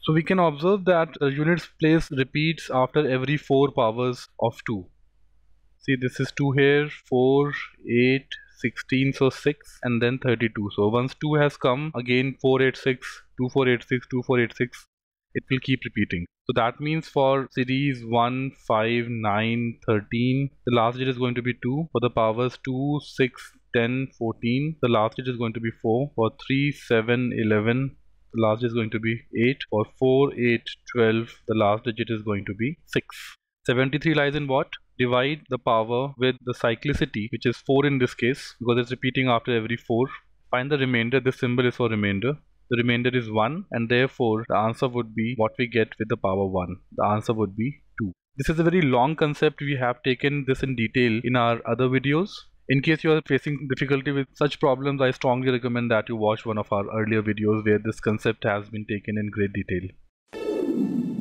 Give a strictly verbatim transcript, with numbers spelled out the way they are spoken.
So we can observe that uh, units place repeats after every four powers of two. See, this is two here, four, eight, sixteen, so six, and then thirty-two. So once two has come, again four, eight, six, two, four, eight, six, two, four, eight, six, it will keep repeating. So that means for series one, five, nine, thirteen, the last digit is going to be two. For the powers two, six, ten, fourteen, the last digit is going to be four. For three, seven, eleven, the last digit is going to be eight. For four, eight, twelve, the last digit is going to be six. seventy-three lies in what? Divide the power with the cyclicity, which is four in this case, because it's repeating after every four. Find the remainder. This symbol is for remainder. The remainder is one, and therefore the answer would be what we get with the power one. The answer would be two. This is a very long concept. We have taken this in detail in our other videos. In case you are facing difficulty with such problems, I strongly recommend that you watch one of our earlier videos where this concept has been taken in great detail.